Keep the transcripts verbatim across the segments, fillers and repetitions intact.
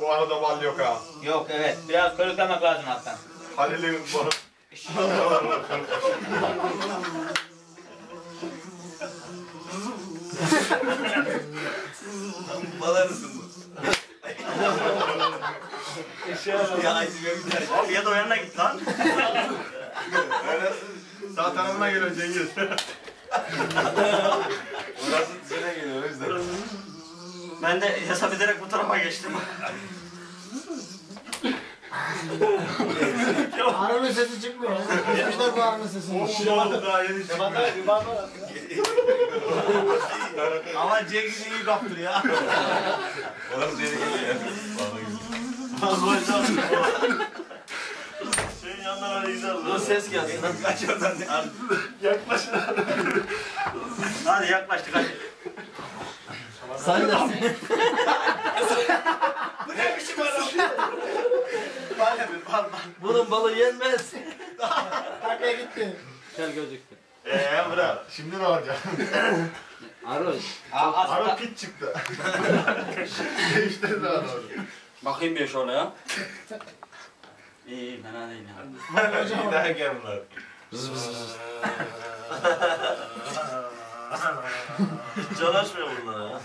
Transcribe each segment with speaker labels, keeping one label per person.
Speaker 1: Bu arada bal yok ha.
Speaker 2: Yok evet. Biraz körüklemek lazım hatta.
Speaker 1: Halil'in bu.
Speaker 3: Balarısın bu. Ya acıya gider.
Speaker 2: Abi ya da o yanına git lan.
Speaker 1: Sağ tarafına geliyor Cengiz.
Speaker 3: Burası dizine geliyor o yüzden.
Speaker 2: Ben de hesap ederek bu tarafa geçtim.
Speaker 4: Arının sesi çıkmıyor. Yemişler bu arının sesini.
Speaker 1: Daha yeni çıkıyor.
Speaker 3: Ama Cengiz iyi kaptır ya. Orası yeni geliyor.
Speaker 1: Senin yandan öyle güzel.
Speaker 3: Dur ses gelsin. Kaç oradan.
Speaker 1: Yaklaşın.
Speaker 2: Hadi yaklaştık hadi.
Speaker 4: Sen de.
Speaker 3: Bu ne biçim adam? Bal yapıyor bal bal.
Speaker 4: Bunun balı yenmez. Takaya gitti.
Speaker 5: Gel gözüktü.
Speaker 1: Eee bırak. Şimdi ne olacak?
Speaker 5: Aroş.
Speaker 1: Arı pit çıktı. Değiştirdi adam.
Speaker 2: Bakayım bir şöyle ya. İyi fena değil ya.
Speaker 3: İyi derken bunlar. Hiç çalışmıyor bunlar ya.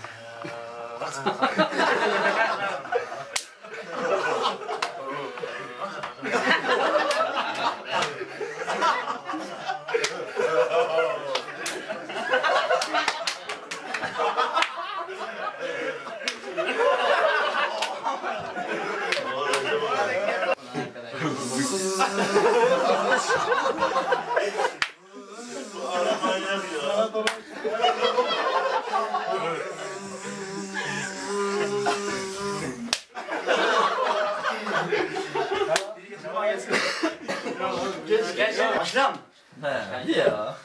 Speaker 2: Başlam.
Speaker 4: He, ya.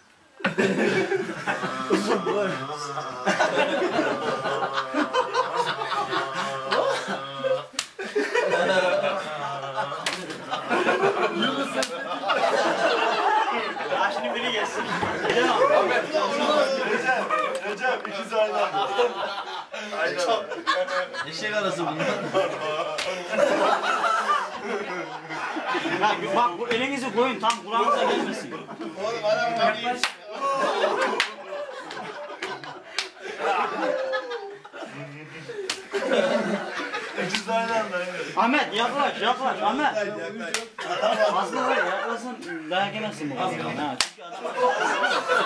Speaker 2: Ya şimdi biri geçsin.
Speaker 1: Recep, Recep ikisi aynı anda. Aynen.
Speaker 4: Eşek arası bunlar.
Speaker 2: Ya bak bu elinizi koyun tam kulağınıza gelmesin.
Speaker 3: Oğlum adam var iyi.
Speaker 1: İkisi aynı anda.
Speaker 2: Ahmet yaklaş yaklaş Ahmet. Aslında var ya yaklasın dayak yemezsin bu kadar. Ha, çünkü adam...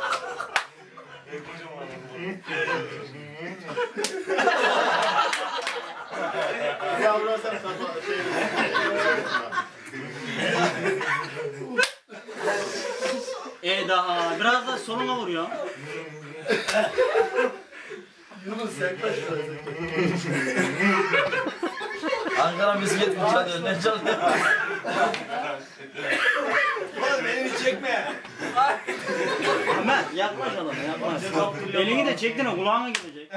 Speaker 1: Ya burası sen şey.
Speaker 2: E daha biraz da soluna vuruyor.
Speaker 1: Yunus yaklaş şurası.
Speaker 4: Ankara bisiklet mi çalıyor? Ne çalıyor?
Speaker 3: Oğlum beni çekme.
Speaker 2: Ahmet yaklaş adama yaklaş. Elini de çektin o kulağına gidecek.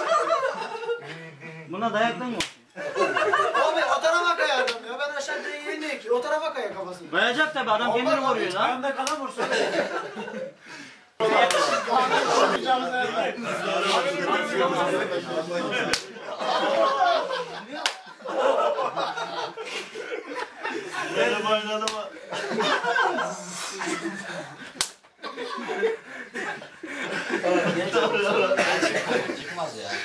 Speaker 2: Buna dayaktan yok.
Speaker 4: Abi o tarafa kayar adam ya. Ben aşağıda yenik. O tarafa kayar kafasını.
Speaker 2: Kayacak tabi adam kendini vuruyor lan.
Speaker 4: Ayağımda kalan vursun.
Speaker 1: Benim oynadım ama.
Speaker 5: Çıkmaz ya.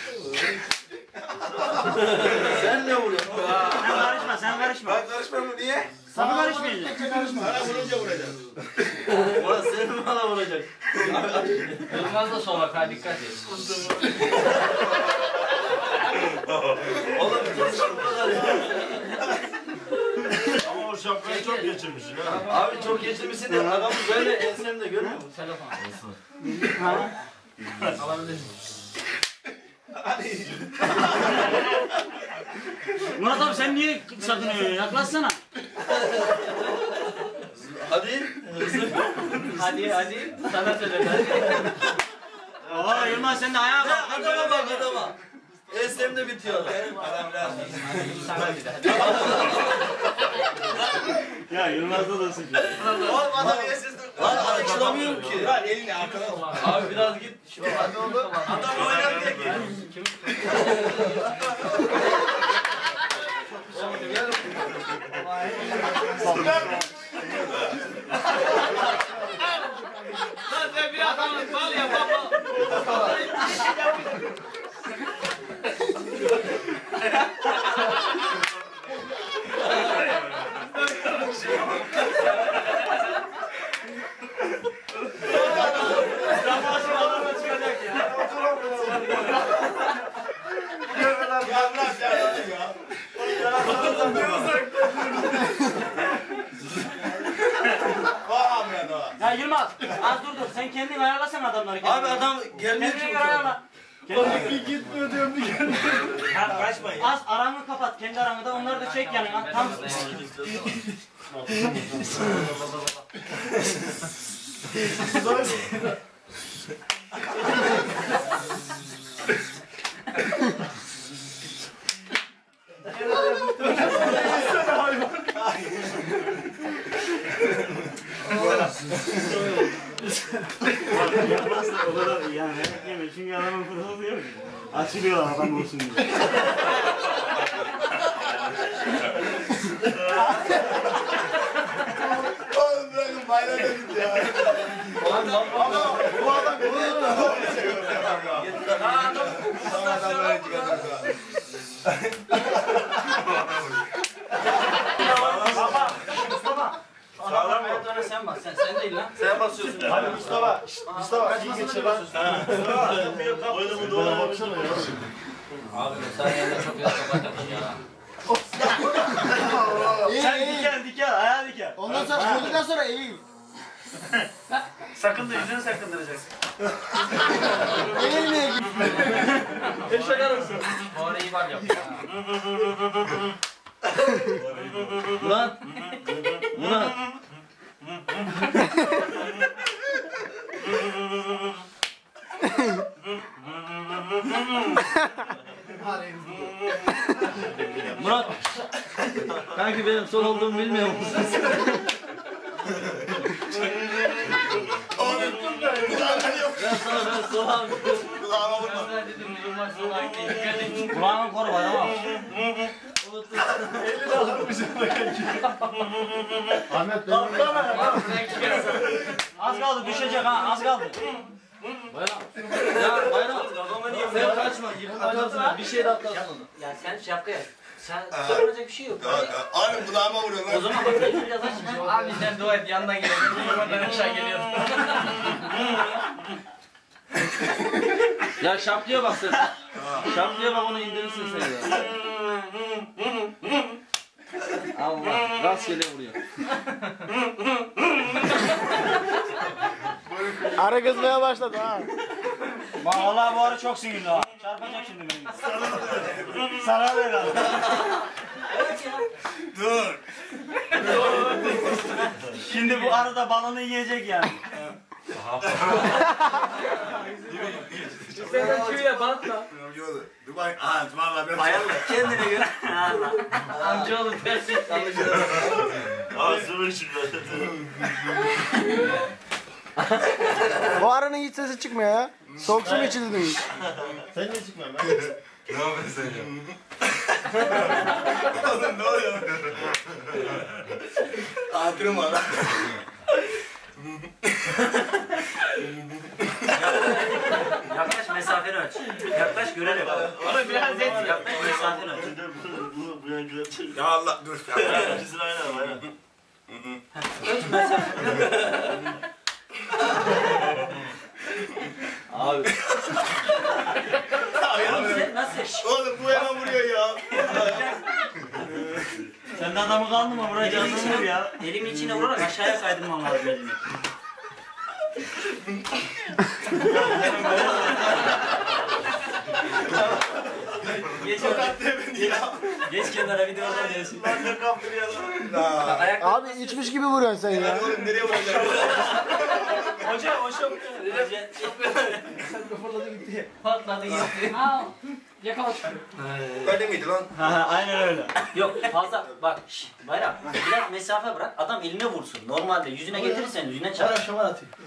Speaker 4: Sen ne vuruyorsun?
Speaker 2: Sen karışma sen karışma.
Speaker 3: Ben karışmam niye?
Speaker 2: Tabi karışmayacaksın.
Speaker 3: Bana vurunca vuracağım.
Speaker 4: Ulan senin bana vuracak.
Speaker 5: Yılmaz da sola kay dikkat et.
Speaker 4: Oğlum kesin bu kadar ya.
Speaker 1: Ama o şapkayı çok geçirmişsin ha.
Speaker 4: Abi çok geçirmişsin de adamı böyle ensemde görüyor musun?
Speaker 5: Telefon.
Speaker 2: Ha?
Speaker 4: Alabilirsin.
Speaker 2: Murat abi sen niye sakınıyorsun? Yaklaşsana.
Speaker 4: Hadi.
Speaker 5: Hadi hadi. Sana söyle hadi.
Speaker 2: Oha Yılmaz sen de ayağa kalk.
Speaker 4: Adama bak adama. Ensemde bitiyor.
Speaker 3: Adam biraz
Speaker 5: Sana bir de hadi.
Speaker 2: Ya Yılmaz'da da sıkıyor.
Speaker 3: Oğlum adam yersiz dur.
Speaker 4: Lan açılamıyorum ki.
Speaker 3: Lan elini arkana sok.
Speaker 4: Abi biraz git. Şu hadi oğlum.
Speaker 3: Adam oynar diye ki.
Speaker 5: Lan sen bir adamın bal ya baba.
Speaker 2: Ya Yılmaz, az dur dur. Sen kendin ayarlasana adamları.
Speaker 4: Abi adam gelmiyor
Speaker 2: Kendine
Speaker 4: ki.
Speaker 2: göre ayarla. Kendine göre.
Speaker 1: Bir gitmiyor diyorum bir gelmiyor.
Speaker 3: Kaçmayın.
Speaker 2: Az aranı kapat, kendi aranı da onları da çek yani. Tam yani yeme çünkü adamın fırsatı yok. Açılıyorlar adam olsun diye.
Speaker 1: Oğlum bırakın bayrağı git ya. Ama bu adam bunu böyle seviyor ya. Sana adam böyle çıkartıyor.
Speaker 2: Baba, Mustafa. Sağlam mı? Sen bas, sen, sen değil lan.
Speaker 3: Sen basıyorsun.
Speaker 1: Hadi Mustafa. Mustafa iyi geçir lan. Oyunumu doğru baksana ya.
Speaker 5: Abi sen yerine çok iyi tokat yapın ya.
Speaker 2: Sen diken diken, ayağı diken.
Speaker 4: Ondan sonra öldükten sonra eğil.
Speaker 2: Sakın da yüzünü sakındıracaksın.
Speaker 4: Eğilmeye git.
Speaker 2: Eşek arası.
Speaker 5: Doğru iyi var yap ya.
Speaker 2: Murat. Murat. Murat. Kanki benim son olduğumu bilmiyor musun? Ben sana ben soğan.
Speaker 1: Kulağıma vurma.
Speaker 5: Ben dedim Yılmaz Soğan dikkat et.
Speaker 2: Kulağını koru var ama.
Speaker 1: Ahmet benim.
Speaker 2: Az kaldı düşecek ha az kaldı. Bayram. Ya Bayram. Sen kaçma. Atarsın. Bir şey de atarsın onu.
Speaker 5: Ya sen şapka yap. Sen sorulacak bir şey yok.
Speaker 1: Abi kulağıma vuruyor
Speaker 2: O
Speaker 1: lan.
Speaker 2: zaman bak sen biraz aç.
Speaker 5: Abi sen dua et yandan geliyorsun. Yukarıdan aşağı geliyorsun.
Speaker 2: Ya şaplıya bak sen. Şaplıya bak onu indirirsin sen ya. Allah rastgele vuruyor.
Speaker 4: Ara kızmaya başladı ha.
Speaker 2: Bak vallahi bu ara çok sinirli ha. Çarpacak şimdi beni. Sana ver abi.
Speaker 1: Dur.
Speaker 2: Şimdi bu arada balonu yiyecek yani.
Speaker 5: Sen şuraya bantla.
Speaker 1: Dubai. Aa, valla ben.
Speaker 2: Bayan kendine göre. Allah.
Speaker 5: Amcaoğlu tersi.
Speaker 1: Aa, sıvır şimdi.
Speaker 4: Bu aranın hiç sesi çıkmıyor ya. Soğuk su mu içildin?
Speaker 1: Sen niye çıkmıyorsun lan? Ne yapıyorsun sen ya? Oğlum ne oluyor? Hatırım var lan.
Speaker 2: Yaklaş mesafeni ölç. Yaklaş görelim.
Speaker 5: Onu biraz et.
Speaker 2: Yaklaş mesafeni ölç.
Speaker 1: Ya Allah dur.
Speaker 3: İkisini aynı ama aynen.
Speaker 2: Ölç mesafeni.
Speaker 3: Abi.
Speaker 2: Sen nasıl?
Speaker 1: Oğlum bu hemen vuruyor ya.
Speaker 2: Sen de adamı kaldı mı vuracaksın ya? Elimin içine vurarak aşağıya kaydırmam lazım elimi. Geç
Speaker 1: ya.
Speaker 2: Geç kenara bir de oradan gelsin.
Speaker 1: Ben de kaptırıyorum.
Speaker 2: Ayak.
Speaker 4: Abi içmiş gibi vuruyorsun sen ya.
Speaker 1: Oğlum nereye vuracaksın?
Speaker 2: Hoca hoca.
Speaker 5: Patladı gitti. Yakala şunu.
Speaker 1: Öyle miydi lan?
Speaker 2: Ha aynen öyle. Yok fazla bak şş, Bayram biraz mesafe bırak adam eline vursun. Normalde yüzüne getirirsen yüzüne çarp.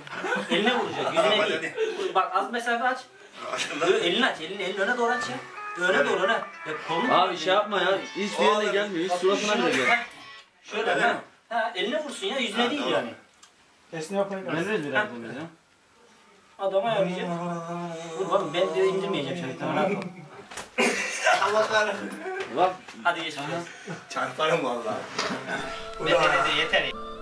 Speaker 2: Eline vuracak yüzüne değil. Bak az mesafe aç. Yo, elini aç elini elini öne doğru aç ya.
Speaker 5: Öyle doğru ne? Ya kolunu
Speaker 2: Abi şey yapma ya. Hiçbir yerine gelmiyor. Hiç suratına bile gelmiyor.
Speaker 5: şöyle ha. Ha eline vursun ya yüzüne değil yani.
Speaker 4: Esne yapayım.
Speaker 2: Veririz biraz bunu bize.
Speaker 5: Adama yarayacak. Dur oğlum ben de indirmeyeceğim şöyle tamam abi.
Speaker 1: Allah kahretsin.
Speaker 2: Bak
Speaker 5: Hadi geç.
Speaker 1: Çarparım valla.
Speaker 5: Ben de yeter.